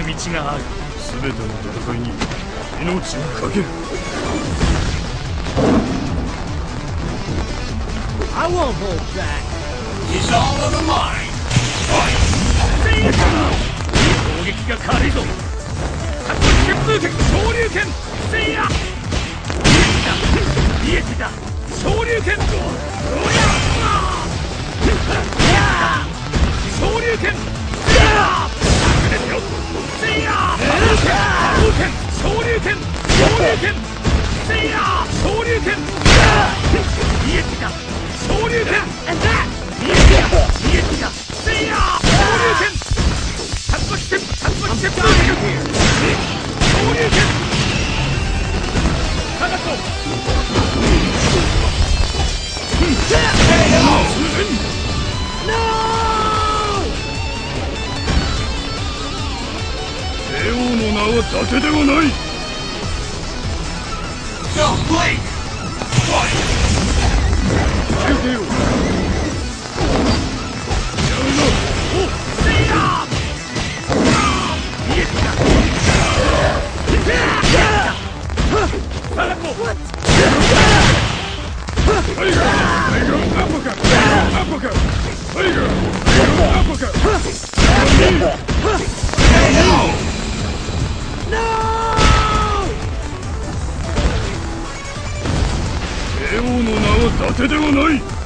道がある。 全ての戦いに命を懸ける。 I won't hold back. It's all on the line. Fight. 攻撃が軽いぞ。旋風剣昇竜拳。せいや。見えてた。昇竜拳。昇竜拳。せいや。せいや。波動拳。昇竜拳。昇竜拳。せいや。昇竜拳。見えてた。昇竜拳。見えてた。見えてた。せいや。昇竜拳。竜巻旋風拳。昇竜拳。かかと。 帝王の名は伊達ではない。 Don't blink! Fight! 受けよ。 せいや！見えてた！サラコ！ タイガー！タイガーアッパカ！アッパカ！タイガー！アッパカ！帝王の名は伊達ではない。